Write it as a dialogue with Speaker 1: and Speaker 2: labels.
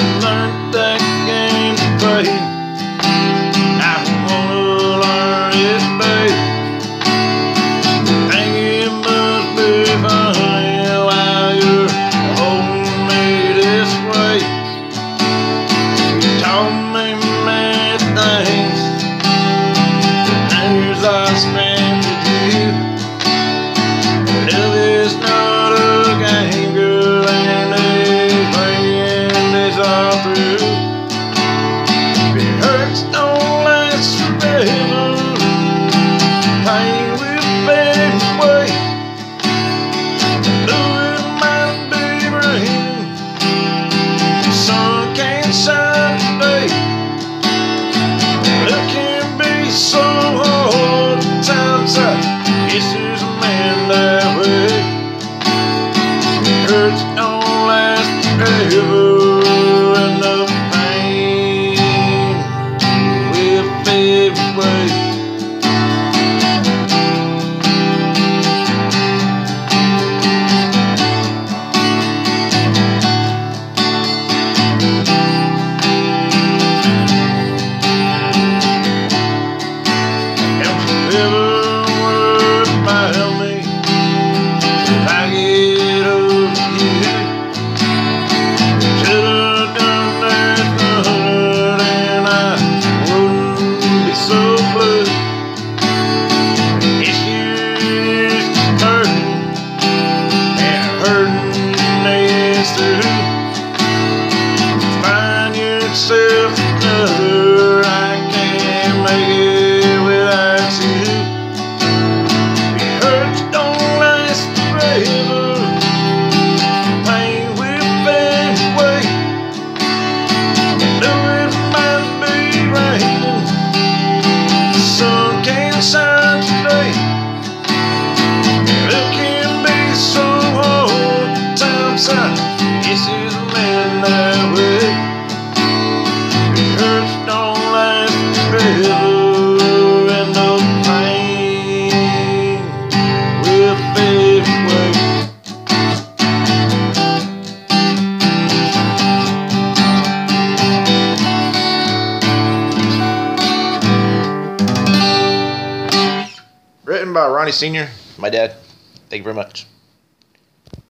Speaker 1: learned that game to play. I wanna learn it, babe. Think it must be funny while you're holding me this way. You taught me many things, the years I spent with you. Love is not a game, girl, and it's playing this all through. It hurts, don't last forever. Pain will fade away. Though it might be raining, the sun can't shine today. It can be so hard at times. This is a man that way. It hurts, don't last forever, and the pain will fade away. Find yourself another, I can't make it without you. It hurts, don't last forever. Pain will fade away. Though it might be raining, the sun can't shine today. It can be so hard at times. This is a man that way. It hurts, don't last forever, and the pain will fade away. Written by Ronnie Sr., my dad. Thank you very much.